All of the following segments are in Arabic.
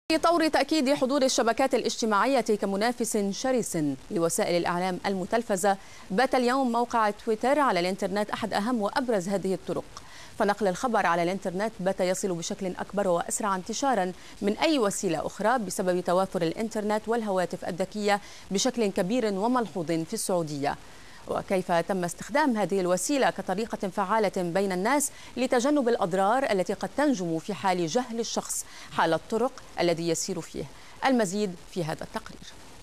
في طور تأكيد حضور الشبكات الاجتماعية كمنافس شرس لوسائل الإعلام المتلفزة، بات اليوم موقع تويتر على الإنترنت أحد أهم وأبرز هذه الطرق، فنقل الخبر على الإنترنت بات يصل بشكل أكبر وأسرع انتشارا من أي وسيلة أخرى بسبب توافر الإنترنت والهواتف الذكية بشكل كبير وملحوظ في السعودية. وكيف تم استخدام هذه الوسيلة كطريقة فعالة بين الناس لتجنب الأضرار التي قد تنجم في حال جهل الشخص حال الطرق الذي يسير فيه. المزيد في هذا التقرير.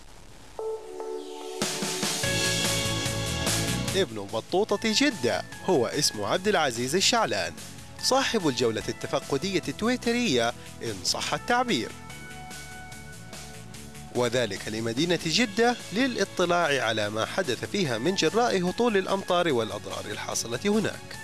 ابن بطوطة جدة هو اسمه عبد العزيز الشعلان، صاحب الجولة التفقدية التويترية إن صح التعبير، وذلك لمدينة جدة للاطلاع على ما حدث فيها من جراء هطول الأمطار والأضرار الحاصلة هناك.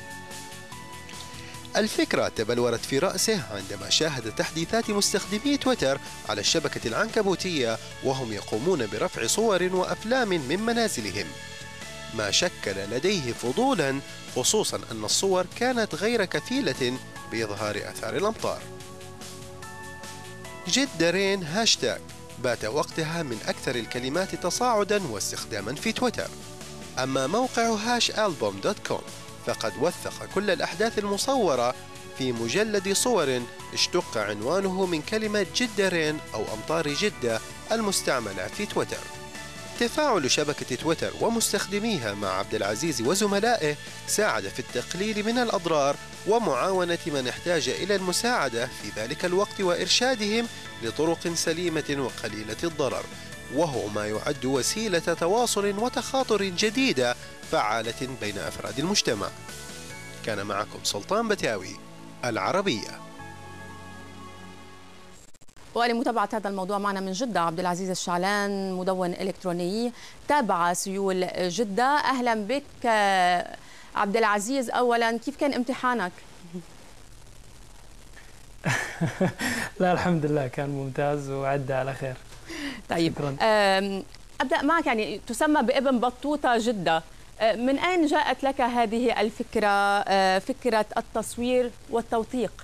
الفكرة تبلورت في رأسه عندما شاهد تحديثات مستخدمي تويتر على الشبكة العنكبوتية وهم يقومون برفع صور وأفلام من منازلهم، ما شكل لديه فضولا، خصوصا أن الصور كانت غير كفيلة بإظهار آثار الأمطار. جدة رين هاشتاج بات وقتها من أكثر الكلمات تصاعدا واستخداما في تويتر. أما موقع hashalbum.com فقد وثق كل الأحداث المصورة في مجلد صور اشتق عنوانه من كلمة جدة رين أو أمطار جدة المستعملة في تويتر. تفاعل شبكة تويتر ومستخدميها مع عبد العزيز وزملائه ساعد في التقليل من الأضرار ومعاونة من احتاج إلى المساعدة في ذلك الوقت وإرشادهم لطرق سليمة وقليلة الضرر، وهو ما يعد وسيلة تواصل وتخاطر جديدة فعالة بين أفراد المجتمع. كان معكم سلطان بتاوي، العربية. ولمتابعة هذا الموضوع معنا من جدة عبد العزيز الشعلان، مدون إلكتروني تابع سيول جدة. أهلا بك عبد العزيز. أولا كيف كان امتحانك؟ لا الحمد لله كان ممتاز وعدى على خير. طيب شكرا. أبدأ معك، يعني تسمى بابن بطوطة جدة، من أين جاءت لك هذه الفكرة، فكرة التصوير والتوثيق؟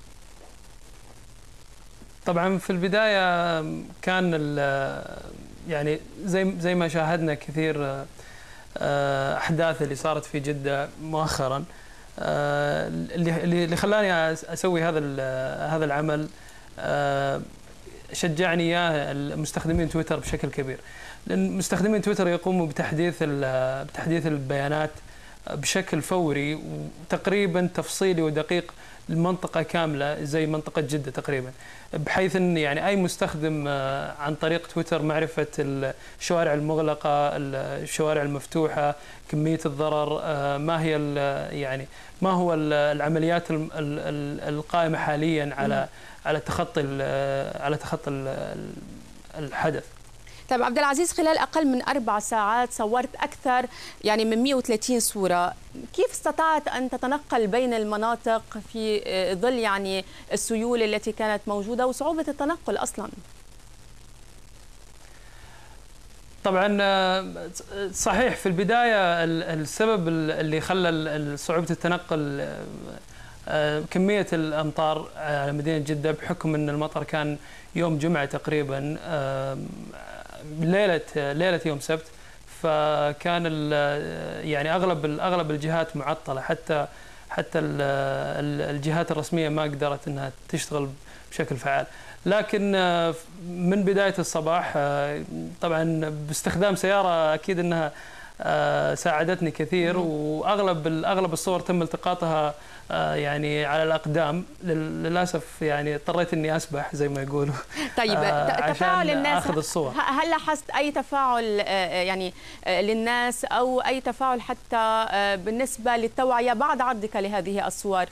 طبعا في البداية كان يعني زي ما شاهدنا كثير أحداث اللي صارت في جدة مؤخرا، اللي خلاني أسوي هذا العمل شجعني إياه مستخدمين تويتر بشكل كبير، لأن مستخدمين تويتر يقوموا بتحديث البيانات بشكل فوري وتقريبا تفصيلي ودقيق المنطقة كاملة زي منطقة جدة تقريبا، بحيث أن يعني أي مستخدم عن طريق تويتر معرفة الشوارع المغلقة، الشوارع المفتوحة، كمية الضرر، ما هو العمليات القائمة حاليا على تخطي الحدث. طيب عبد العزيز، خلال أقل من 4 ساعات صورت أكثر يعني من 130 صورة، كيف استطعت أن تتنقل بين المناطق في ظل يعني السيول التي كانت موجودة وصعوبة التنقل أصلا؟ طبعا صحيح في البداية السبب اللي خلى صعوبة التنقل كمية الأمطار على مدينة جدة، بحكم أن المطر كان يوم جمعة تقريبا، ليلة يوم سبت، فكان يعني اغلب الجهات معطله، حتى الجهات الرسميه ما قدرت انها تشتغل بشكل فعال. لكن من بدايه الصباح طبعا باستخدام سياره اكيد انها ساعدتني كثير، واغلب الصور تم التقاطها يعني على الأقدام. للأسف يعني اضطريت إني أسبح زي ما يقولوا. طيب تفاعل الناس، أخذ الصور. هل لاحظت أي تفاعل يعني للناس أو أي تفاعل حتى بالنسبة للتوعية بعد عرضك لهذه الصور؟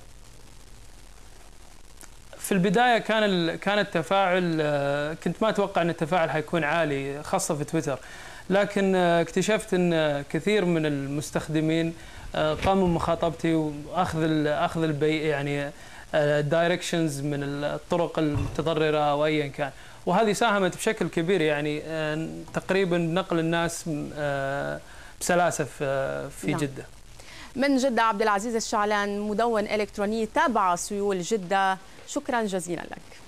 في البداية كان التفاعل، كنت ما أتوقع أن التفاعل حيكون عالي خاصة في تويتر، لكن اكتشفت أن كثير من المستخدمين قاموا بمخاطبتي واخذ يعني الدايركشنز من الطرق المتضرره او ايا كان، وهذه ساهمت بشكل كبير يعني تقريبا نقل الناس بسلاسه في جده. من جده عبد العزيز الشعلان، مدون الكتروني تابع سيول جده، شكرا جزيلا لك.